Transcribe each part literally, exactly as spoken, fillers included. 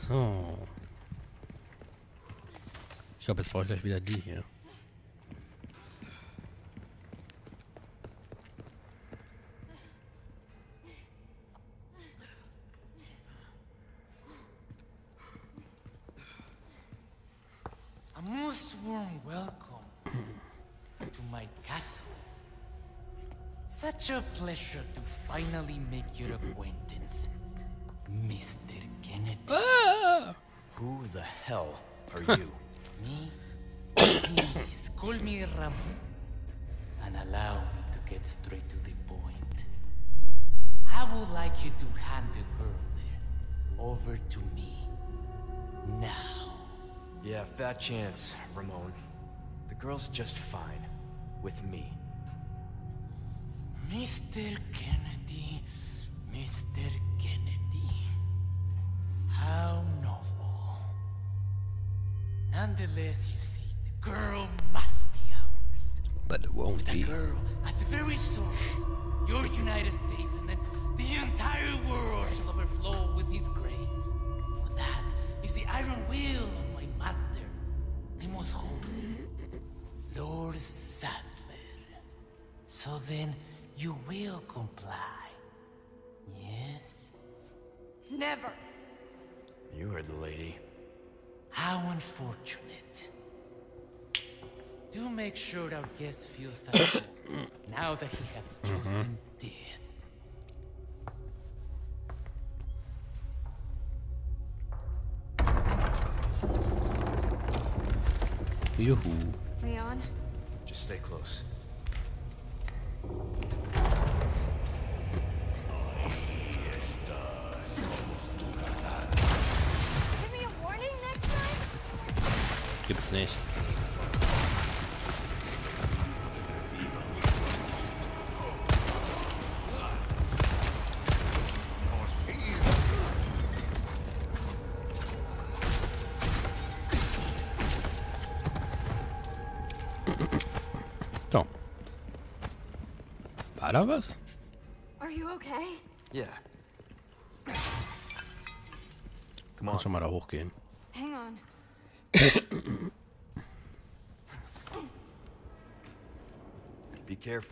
So. Ich glaube, jetzt brauche ich gleich wieder die hier. A most warm welcome to my castle. Such a pleasure to finally make your acquaintance, Mister Kennedy. Ah! Who the hell are you? Me? Please, call me Ramon. And allow me to get straight to the point. I would like you to hand the girl there over to me. Now. Yeah, fat chance, Ramon. The girl's just fine. With me. Mister Kennedy, Mister Kennedy. How novel. Nonetheless, you see, the girl must be ours. But it won't The be. girl as the very source, your United States, and then the entire world shall overflow with his grace. For that is the iron will of my master, the most holy, Lord Sadler. So then, you will comply, yes? Never. You heard the lady. How unfortunate. Do make sure our guest feels safe now that he has chosen death. Juhu. Leon? Just stay close. Give me a warning next time? Gibt's nicht. So. War da was? Are you okay? Yeah. Come on. Kann schon mal da hochgehen. Hang on. Be careful.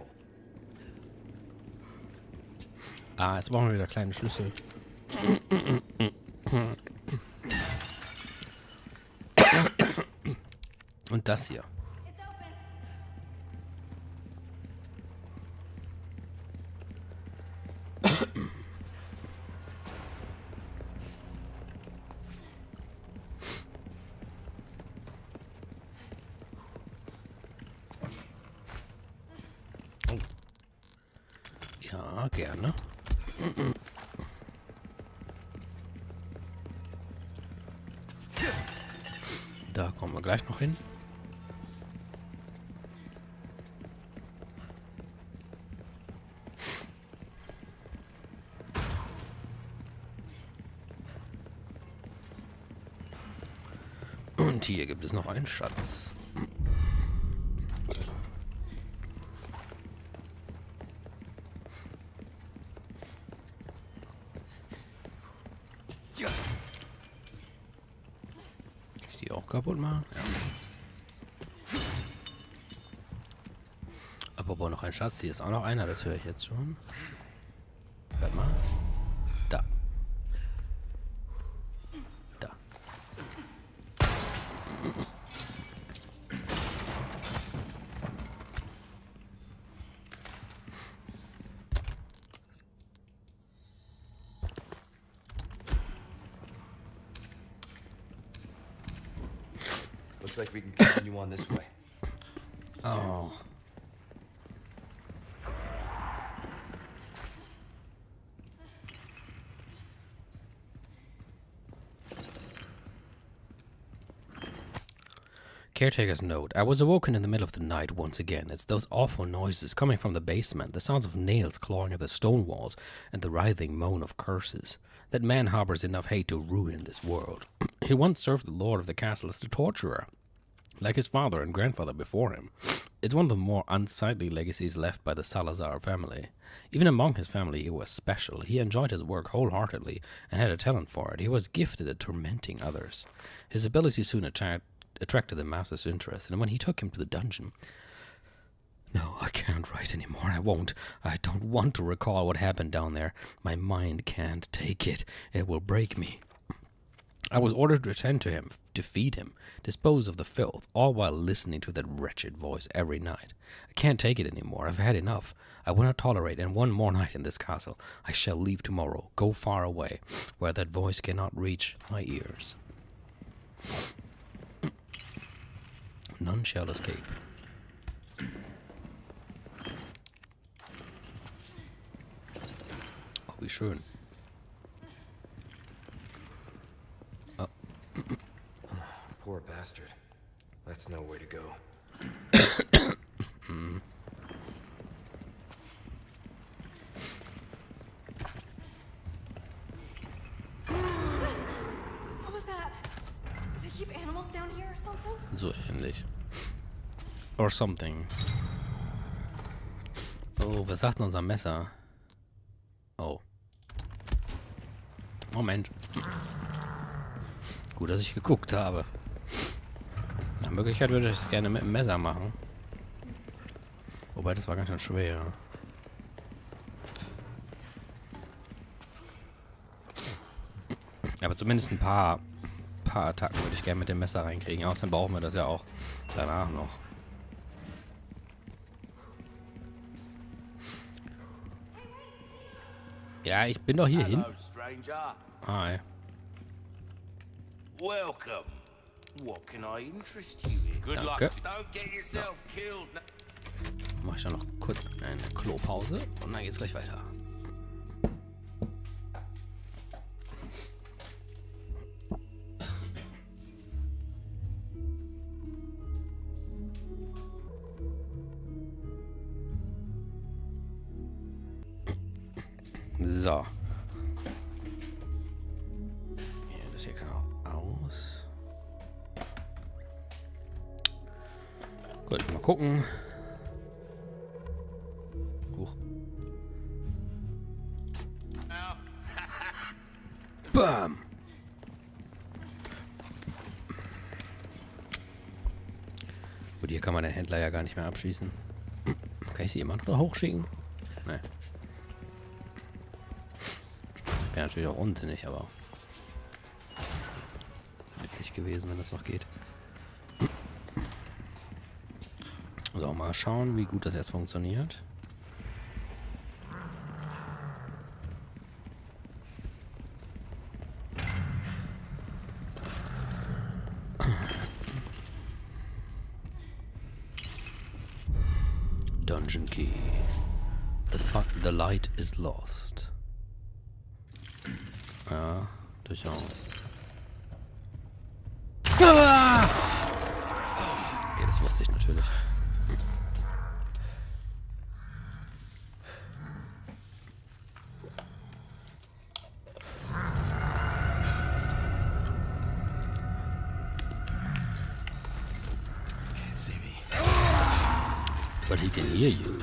Ah, jetzt brauchen wir wieder kleine Schlüssel. Und das hier. It's open. Ja, gerne. Da kommen wir gleich noch hin. Und hier gibt es noch einen Schatz. Kann ich die auch kaputt machen? Ja. Aber noch ein Schatz. Hier ist auch noch einer. Das höre ich jetzt schon. Warte mal. Da. Da. Looks like we can continue on this way. Oh. Caretaker's note. I was awoken in the middle of the night once again. It's those awful noises coming from the basement, the sounds of nails clawing at the stone walls, and the writhing moan of curses. That man harbors enough hate to ruin this world. He once served the lord of the castle as the torturer. like his father and grandfather before him. It's one of the more unsightly legacies left by the Salazar family. Even among his family, he was special. He enjoyed his work wholeheartedly and had a talent for it. He was gifted at tormenting others. His ability soon attract, attracted the master's interest, and when he took him to the dungeon... No, I can't write anymore. I won't. I don't want to recall what happened down there. My mind can't take it. It will break me. I was ordered to attend to him, to feed him, dispose of the filth, all while listening to that wretched voice every night. I can't take it anymore. I've had enough. I will not tolerate and one more night in this castle. I shall leave tomorrow, go far away, where that voice cannot reach my ears. None shall escape. Oh, wie schön. Poor bastard. That's no way to go. What was that? Do they keep animals down here or something? So ähnlich. Or something. Oh, was sagt denn unser Messer? Oh. Moment. Gut, dass ich geguckt habe. Nach Möglichkeit würde ich es gerne mit dem Messer machen. Wobei, das war ganz schön schwer. Aber zumindest ein paar, paar Attacken würde ich gerne mit dem Messer reinkriegen. Außerdem brauchen wir das ja auch danach noch. Ja, ich bin doch hier hin. Hi. Welcome. What can I interest you in? Good luck. Danke. Don't get yourself killed. Mache ich dann noch kurz eine Klopause und dann geht's gleich weiter. So. Ja, das hier kann auch aus. Gut, mal gucken. Huch. Bam! Gut, hier kann man den Händler ja gar nicht mehr abschießen. Kann ich sie immer noch da hochschicken? Ne. Wäre natürlich auch unsinnig, aber witzig gewesen, wenn das noch geht. So, mal schauen, wie gut das jetzt funktioniert. Dungeon key. The, the light is lost. Ja, durchaus. Ah! Ja, das wusste ich natürlich. But he can hear you.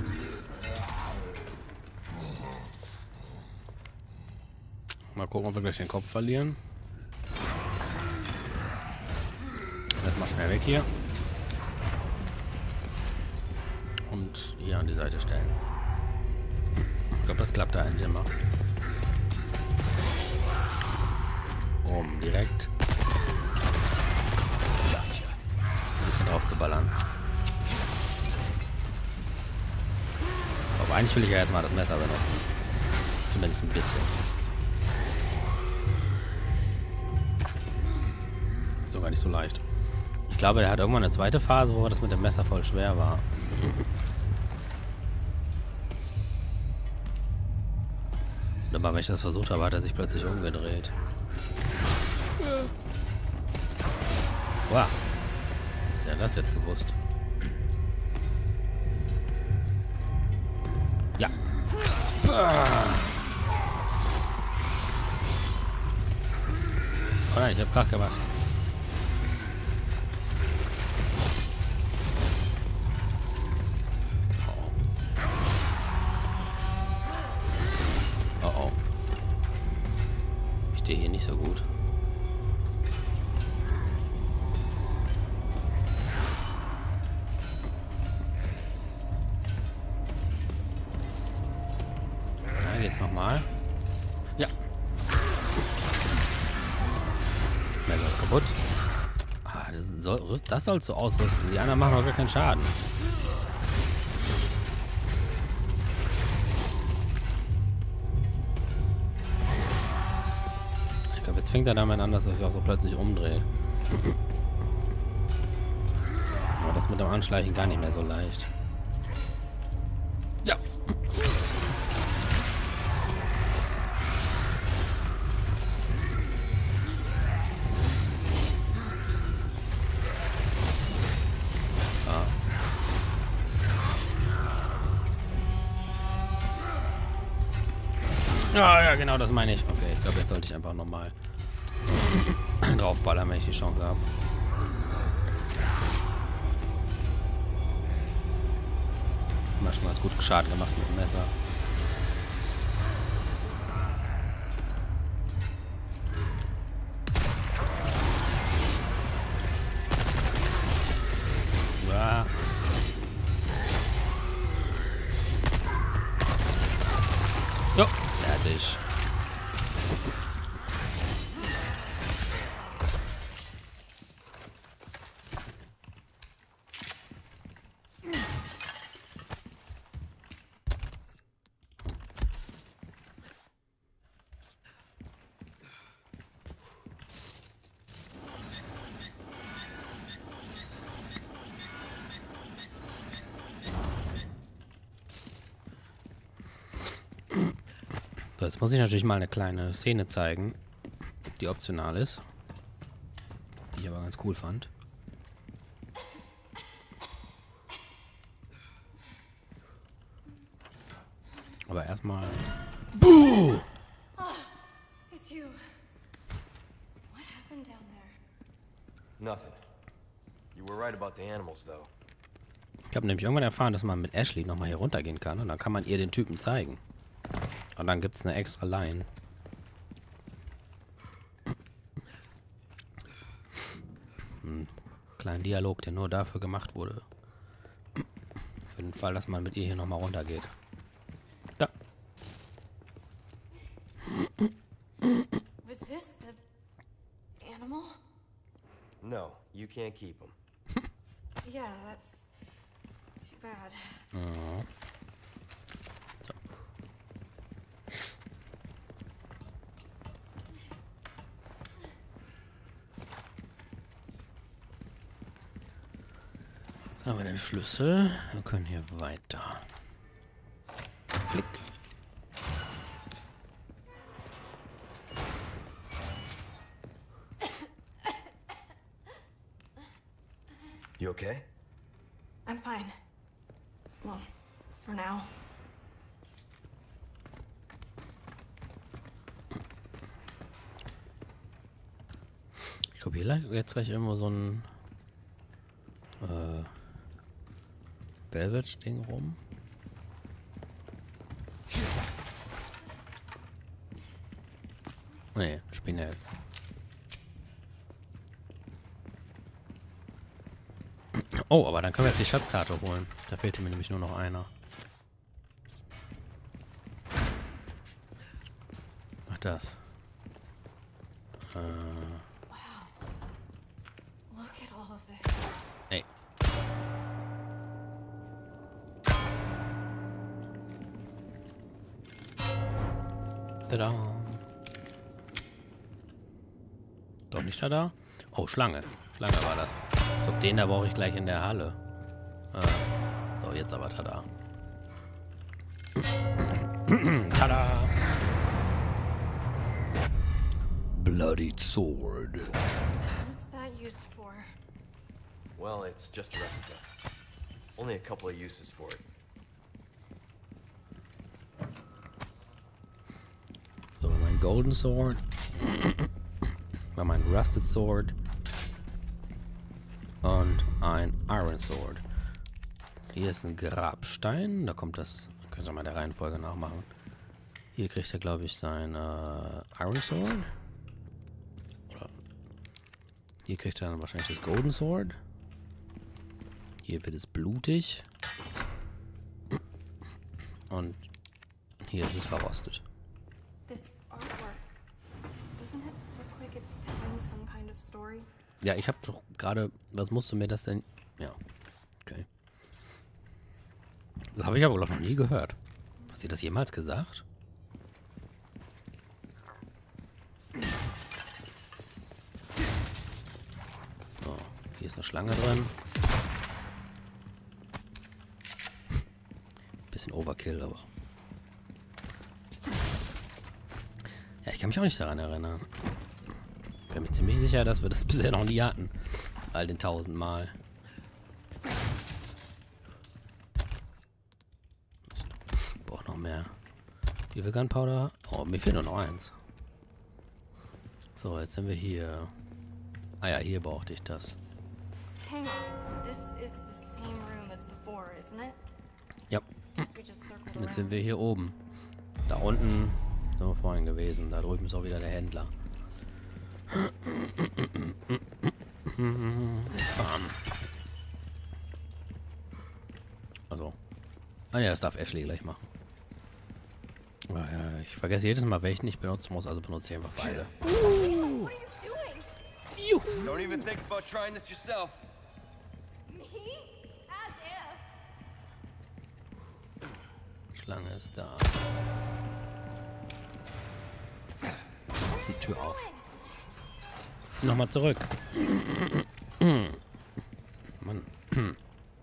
Mal gucken, ob wir gleich den Kopf verlieren. Das mal schnell weg hier. Und hier an die Seite stellen. Ich glaube, das klappt da eigentlich immer. Um direkt ein bisschen drauf zu ballern. Aber eigentlich will ich ja erstmal das Messer benutzen. Zumindest ein bisschen. So gar nicht so leicht. Ich glaube, der hat irgendwann eine zweite Phase, wo das mit dem Messer voll schwer war. Aber wenn ich das versucht habe, hat er sich plötzlich umgedreht. Wow. Wer hat das jetzt gewusst? Ja. Oh nein, ich hab Krach gemacht. nicht so gut. Da geht's nochmal. Ja. Mehr ist kaputt. Ah, das, soll, das sollst du ausrüsten. Die anderen machen doch gar keinen Schaden. Ich glaube, jetzt fängt er damit an, dass er sich auch so plötzlich umdreht. Aber das mit dem Anschleichen gar nicht mehr so leicht. Ja. Ja, ja, genau, das meine ich. Okay, ich glaube, jetzt sollte ich einfach nochmal draufballern, wenn ich die Chance habe. Mal schon mal gut Schaden gemacht mit dem Messer. Ja. Jo, fertig. So, jetzt muss ich natürlich mal eine kleine Szene zeigen, die optional ist, die ich aber ganz cool fand. Aber erstmal. Buh! Oh, it's you. What happened down there? Nothing. You were right about the animals, though. Ich habe nämlich irgendwann erfahren, dass man mit Ashley nochmal hier runtergehen kann und dann kann man ihr den Typen zeigen. Und dann gibt es eine extra Line. Ein kleiner Dialog, der nur dafür gemacht wurde. Für den Fall, dass man mit ihr hier nochmal runtergeht. Da. Was this the animal? No, you can't keep them. Yeah, that's too bad. Oh. Haben wir den Schlüssel? Wir können hier weiter. Klick. You okay? I'm fine. Well, for now. Ich glaube, hier lag jetzt gleich irgendwo so ein äh, Velvet-Ding rum. Nee, Spinell. Oh, aber dann können wir jetzt die Schatzkarte holen. Da fehlte mir nämlich nur noch einer. Ach, das. Äh. Look at all of this. Ey. Tada. Doch nicht da? Oh, Schlange. Schlange war das. Ich glaube, den da brauche ich gleich in der Halle. Äh. So, jetzt aber tada. Tada! Bloody sword. What's that used for? Well, it's just a replica. Only a couple of uses for it. So, mein Golden Sword. War mein Rusted Sword. Und ein Iron Sword. Hier ist ein Grabstein. Da kommt das. Können wir mal der Reihenfolge nachmachen. Hier kriegt er, glaube ich, sein äh, Iron Sword. Hier kriegt er dann wahrscheinlich das Golden Sword. Hier wird es blutig. Und hier ist es verrostet. This artwork, doesn't it look like it's telling some kind of story? Ja, ich habe doch gerade... Was musste mir das denn... Ja, okay. Das habe ich aber noch nie gehört. Hast du das jemals gesagt? So, hier ist eine Schlange drin. Bisschen Overkill, aber... Ja, ich kann mich auch nicht daran erinnern. Ich bin mir ziemlich sicher, dass wir das bisher noch nie hatten. All den tausend Mal. Boah, noch mehr. Wie viel Gunpowder? Oh, mir fehlt nur noch eins. So, jetzt sind wir hier. Ah ja, hier brauchte ich das. Hang on, this is the same room as before, isn't it? Ja, Guess we just circled jetzt sind around. wir hier oben. Da unten sind wir vorhin gewesen. Da drüben ist auch wieder der Händler. Bam. Also. Ah ja, das darf Ashley gleich machen. Ah, ja, ich vergesse jedes Mal, welchen ich benutzen muss, also benutze ich einfach beide. What are you doing? Don't even think about trying this yourself. Me? As if. Schlange ist da. Die Tür auf. Nochmal zurück. Mann. Und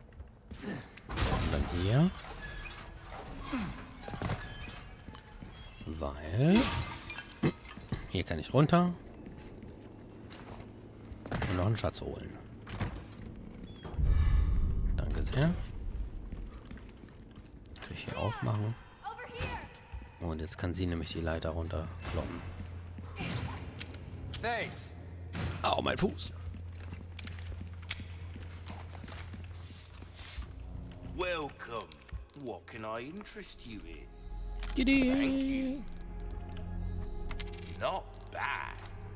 dann hier. Weil... Hier kann ich runter. Und noch einen Schatz holen. Danke sehr. Kann ich hier aufmachen. Over here. Und jetzt kann sie nämlich die Leiter runterkloppen. Thanks. Au, mein Fuß. Welcome. What can I interest you in? Didi. Not bad.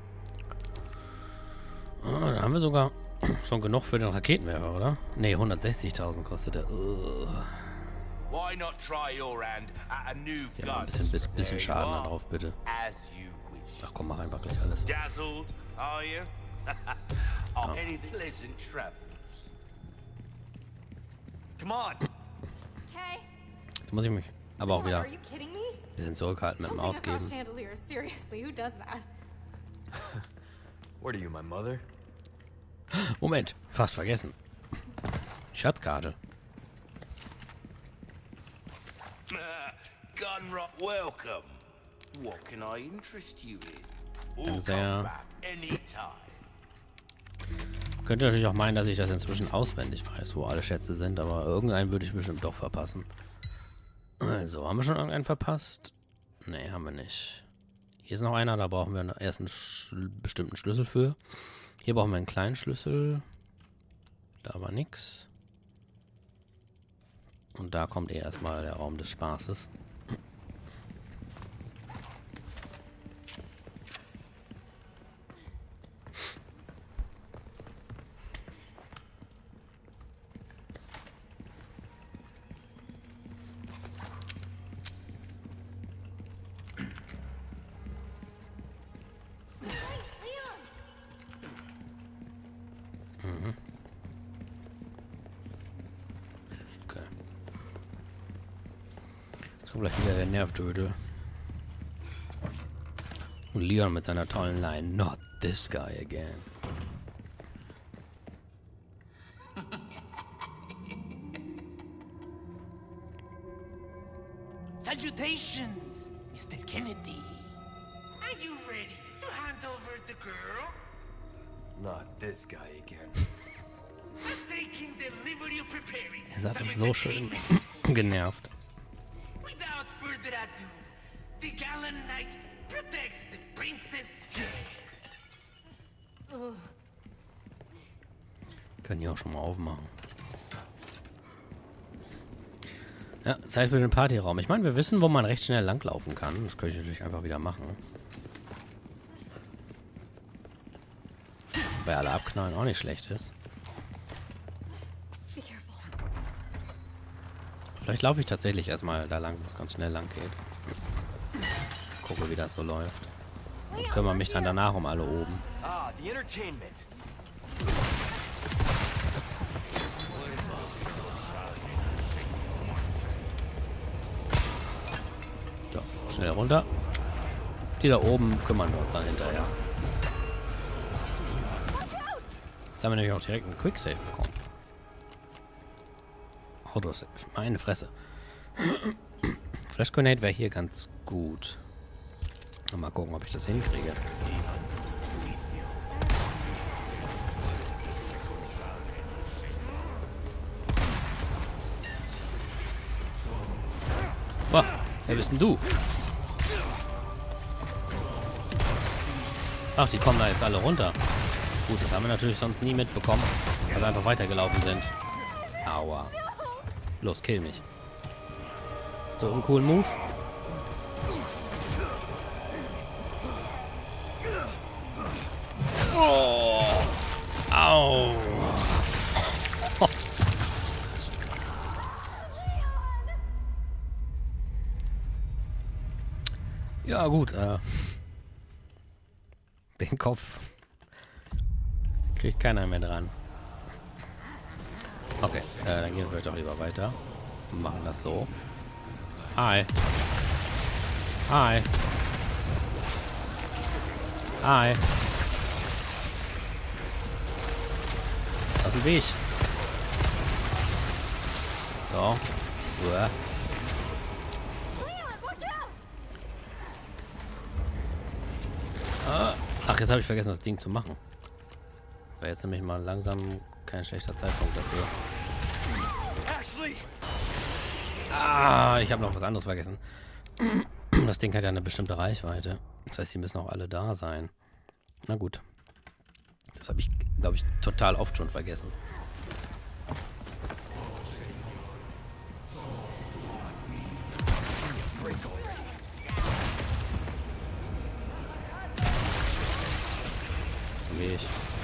Ah, da haben wir sogar schon genug für den Raketenwerfer, oder? Ne, hundertsechzigtausend kostet der. Ugh. Why not try your hand at a new Ja, mal ein gun? bisschen, bisschen, bisschen There you Schaden are, darauf, bitte. As you wish. Ach komm, mach einfach gleich alles. Dazzled, are you? oh, any pleasant travels. Come on. Okay. Jetzt muss ich mich aber auch Come on, wieder are you kidding me? ein bisschen zurückhalten mit dem Jumping across Ausgeben. chandeliers, seriously, who does that? What are you, my mother? Moment, fast vergessen. Schatzkarte. Gunrock, welcome. What can I interest you in? Or Danke sehr. come back anytime. Könnte natürlich auch meinen, dass ich das inzwischen auswendig weiß, wo alle Schätze sind, aber irgendeinen würde ich bestimmt doch verpassen. Also, haben wir schon irgendeinen verpasst? Ne, haben wir nicht. Hier ist noch einer, da brauchen wir erst einen sch bestimmten Schlüssel für. Hier brauchen wir einen kleinen Schlüssel. Da war nix. Und da kommt eh erstmal der Raum des Spaßes. Okay. Jetzt kommt gleich wieder der Nervdödel. Und Leon mit seiner tollen Line. Not this guy again. Salutations, Mister Kennedy. Are you ready to hand over the girl? Not this guy again. I'm taking the liberty of preparing. Er sagt some das so schön entertainment. genervt. Without further ado, the gallant knight protects the princess. Können die auch schon mal aufmachen. Ja, Zeit für den Partyraum. Ich meine, wir wissen, wo man recht schnell langlaufen kann. Das könnte ich natürlich einfach wieder machen. Wobei alle abknallen auch nicht schlecht ist. Be careful. Vielleicht laufe ich tatsächlich erstmal da lang, wo es ganz schnell lang geht. Gucke, wie das so läuft. Und kümmere mich dann danach um alle oben. Ah, the entertainment. So, schnell runter. Die da oben kümmern wir uns dann hinterher. Jetzt haben wir nämlich auch direkt einen Quicksave bekommen. Autosave. Meine Fresse. Flash Grenade wäre hier ganz gut. Mal gucken, ob ich das hinkriege. Boah, wer bist denn du? Ach, die kommen da jetzt alle runter. Gut, das haben wir natürlich sonst nie mitbekommen, weil wir einfach weitergelaufen sind. Aua. Los, kill mich. Hast du einen coolen Move? Oh. Au. Ja, gut. Äh, den Kopf kriegt keiner mehr dran. Okay, äh, dann gehen wir vielleicht doch lieber weiter. Und machen das so. Hi. Hi. Hi. Aus dem Weg. So. Uah. Ach, jetzt habe ich vergessen, das Ding zu machen. War jetzt nämlich mal langsam kein schlechter Zeitpunkt dafür. Ah, ich habe noch was anderes vergessen. Das Ding hat ja eine bestimmte Reichweite. Das heißt, die müssen auch alle da sein. Na gut. Das habe ich, glaube ich, total oft schon vergessen. Zum Weg.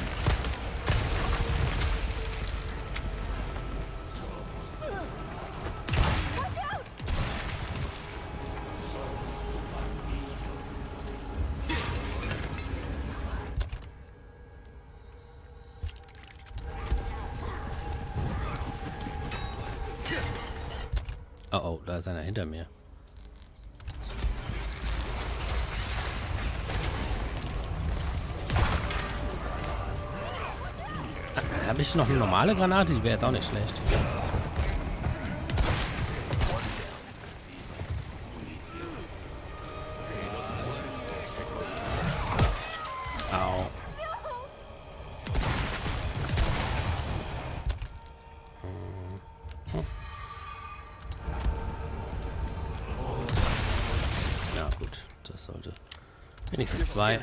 Oh, oh, da ist einer hinter mir. Ah, habe ich noch eine normale Granate? Die wäre jetzt auch nicht schlecht. Au. Hm. Ja gut, das sollte wenigstens zwei.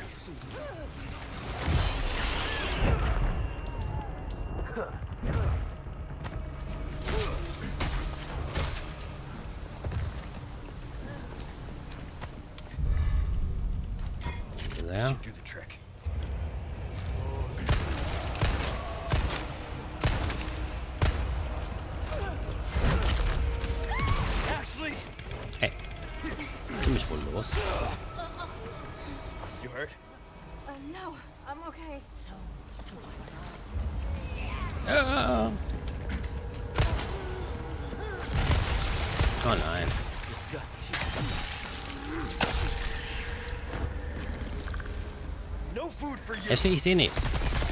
Sehr. Do the trick. Ashley, Hey, tu mich wohl los. you hurt? Uh, no, I'm okay. Ja. Oh nein. It's got no food for you. Ashley, ich sehe nichts.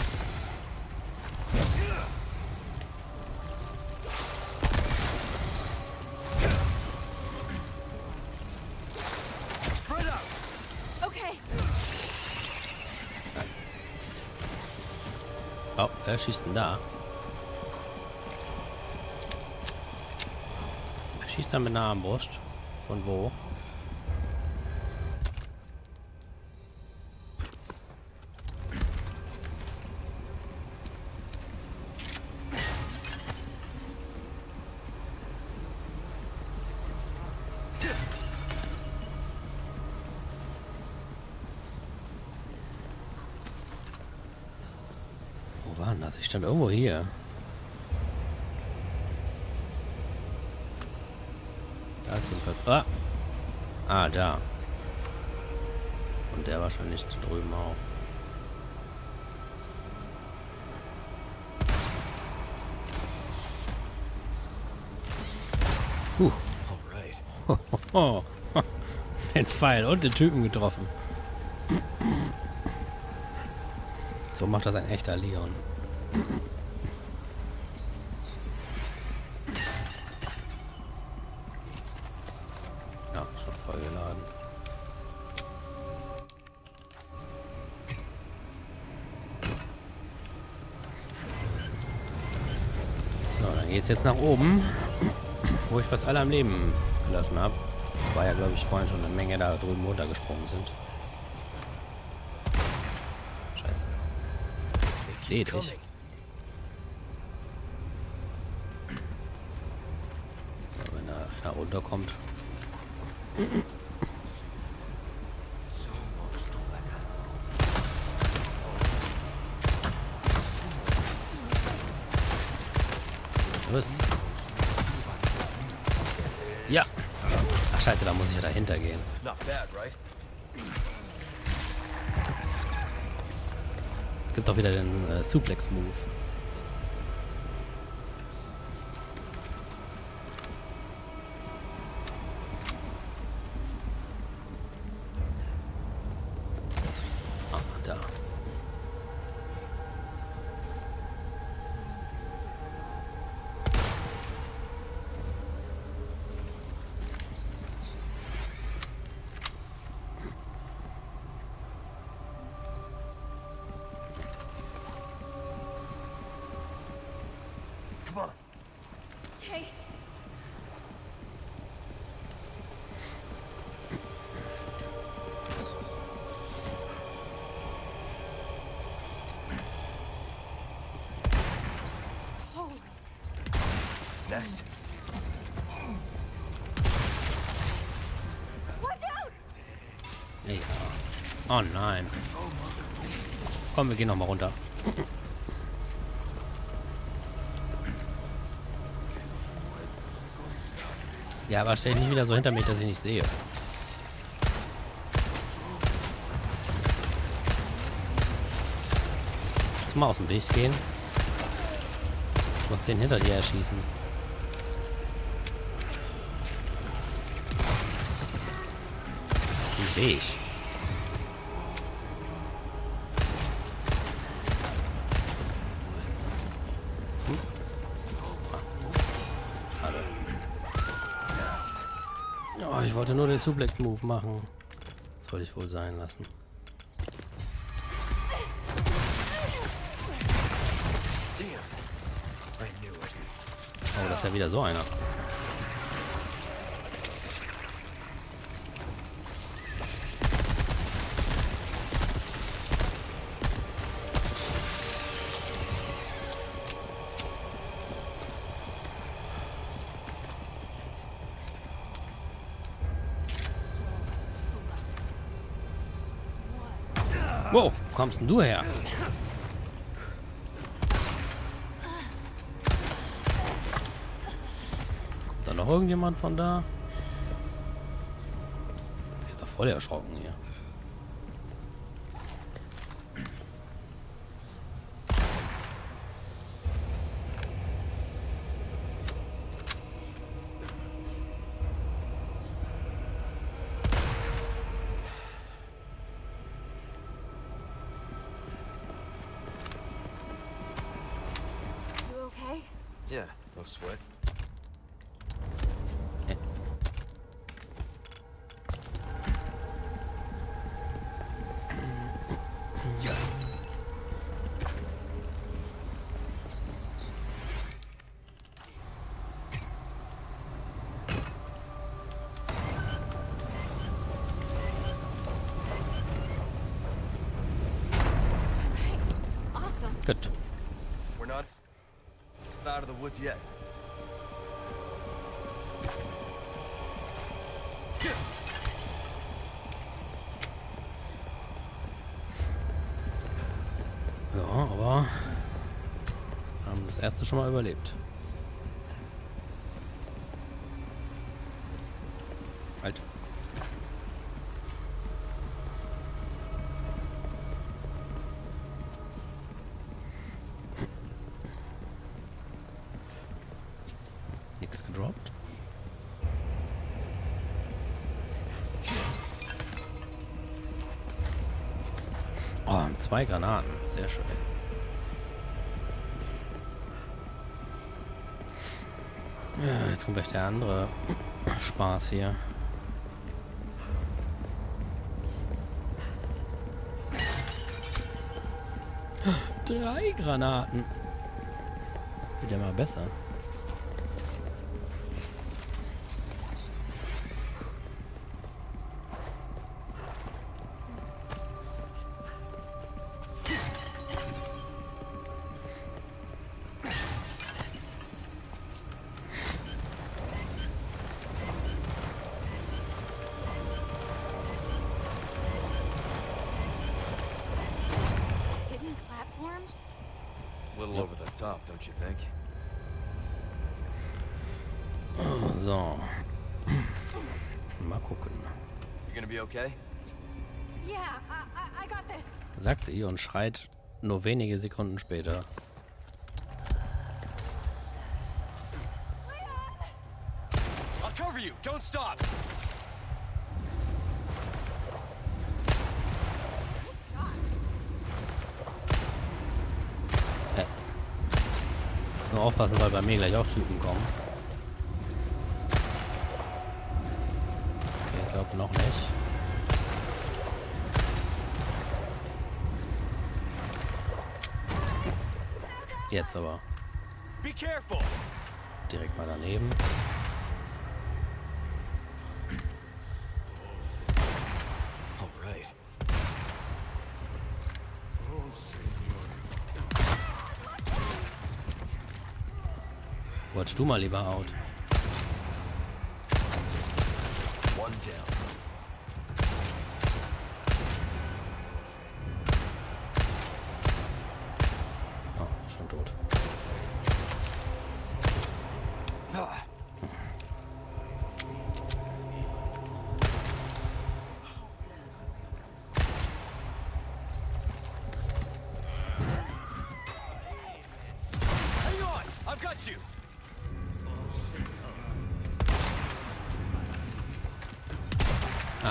Spread out. Okay. Oh, wer schießt denn da? Wer schießt da mit einer Armbrust? Von wo? Wo war denn das? Ich stand irgendwo hier. Da ist jedenfalls... Ah! Ah, da. Und der wahrscheinlich da drüben auch. Huh. Alright. Den Pfeil und den Typen getroffen. So macht das ein echter Leon. Ja, schon voll geladen. So, dann geht's jetzt nach oben, wo ich fast alle am Leben gelassen habe. War ja, glaube ich, vorhin schon eine Menge da drüben runtergesprungen sind. Scheiße. Ich sehe dich. So, wenn er da runterkommt. Was? Ja. Ach scheiße, da muss ich ja dahinter gehen. Not bad, right? Es gibt doch wieder den äh, Suplex-Move. Ah, da. Come on. Okay. Holy. Next. Watch out! Ja. Oh nein. Komm, wir gehen noch mal runter. Ja, aber stell dich nicht wieder so hinter mich, dass ich nicht sehe. Muss mal aus dem Weg gehen. Ich muss den hinter dir erschießen. Aus dem Weg. Hm? Ah. Schade. Oh, ich wollte nur den Suplex-Move machen. Das wollte ich wohl sein lassen. Damn. I knew it. Oh, das ist ja wieder so einer. Wow, wo kommst denn du her? Kommt da noch irgendjemand von da? Ich bin jetzt doch voll erschrocken hier. You okay? Yeah, no sweat. Awesome. Gut. We're not out of the woods yet. Ja, aber Das erste schon mal überlebt. Halt. Nichts gedroppt. Oh, zwei Granaten. Sehr schön. Ja, jetzt kommt gleich der andere Spaß hier. Drei Granaten. Wird ja mal besser. Hidden platform? A little over the top, don't you think? So. Mal gucken. You gonna be okay? Yeah, I, I, I got this. Sagt sie und schreit nur wenige Sekunden später. I'll cover you. Don't stop. Nice shot. Äh. Nur aufpassen, weil bei mir gleich auch Typen kommen. Okay, ich glaube noch nicht. Jetzt aber. Be careful. Direkt mal daneben. All right. Wolltest du mal lieber out? One down. Oh, schon tot. Ah. Hang on. I've got you. Ah.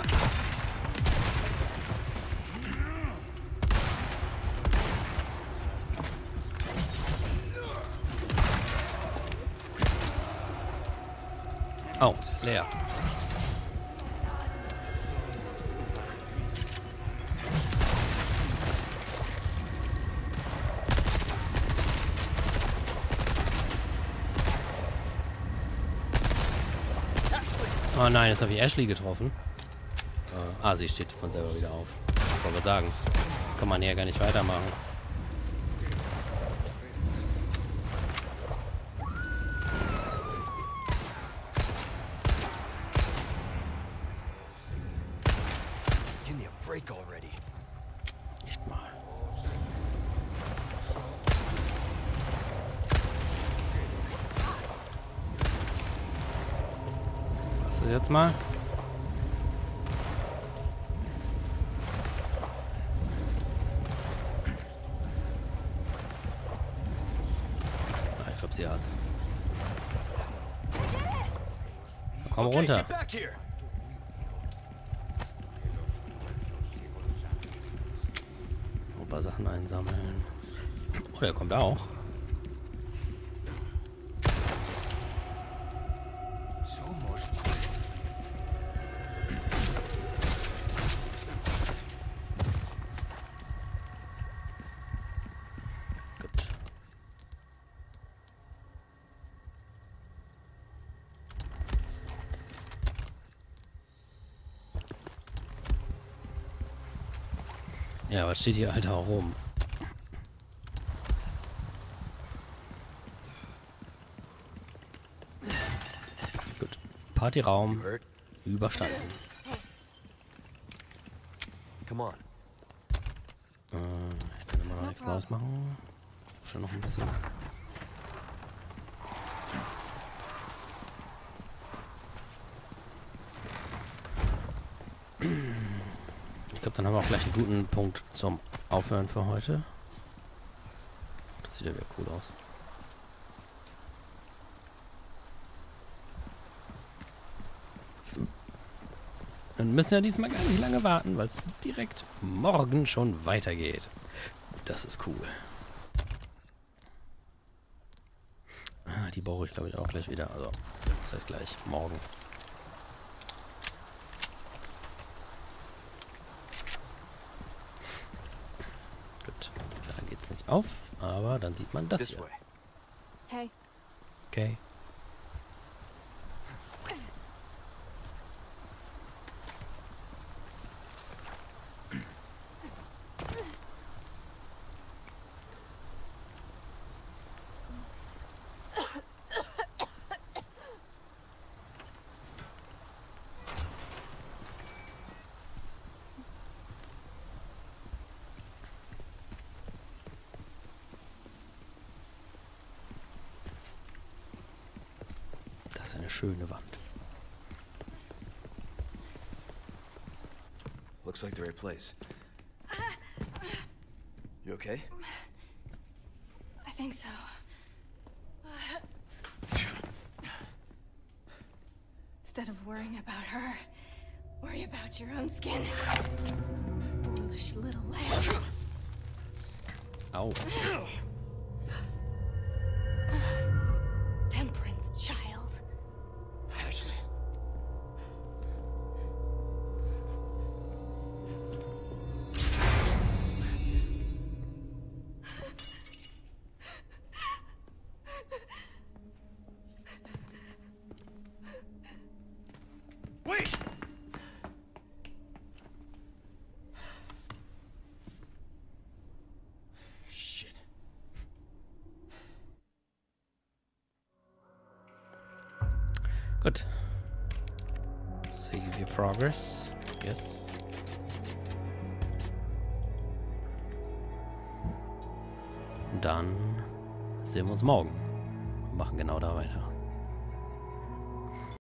Oh, leer. Oh nein, jetzt habe ich Ashley getroffen. Äh, ah, sie steht von selber wieder auf. Ich wollte sagen, kann man hier gar nicht weitermachen. Give me a break already. Echt mal. Was ist das jetzt mal? Ah, ich glaube, sie hat's. Komm Okay, runter. get back here. Ein paar Sachen einsammeln. Oh, der kommt auch. So much. Gut. Ja, was steht hier Alter rum? Gut. Partyraum Hurt? überstanden. Come on. Äh, ich kann immer noch nichts Neues machen. Schon noch ein bisschen. glaube, dann haben wir auch gleich einen guten Punkt zum Aufhören für heute. Das sieht ja wieder cool aus. Wir müssen ja diesmal gar nicht lange warten, weil es direkt morgen schon weitergeht. Das ist cool. Ah, die brauche ich, glaube ich, auch gleich wieder. Also, das heißt gleich morgen. Gut, da geht's nicht auf, aber dann sieht man das This hier. way. Hey, Okay. Das ist eine schöne Wand. Looks like the right place. You okay? I think so. Instead of worrying about her, worry about your own skin. Foolish little lamb. Au. Temperance, child. Ashley. Wait! Shit. Gut. Save your progress. Yes. Dann sehen wir uns morgen und machen genau da weiter.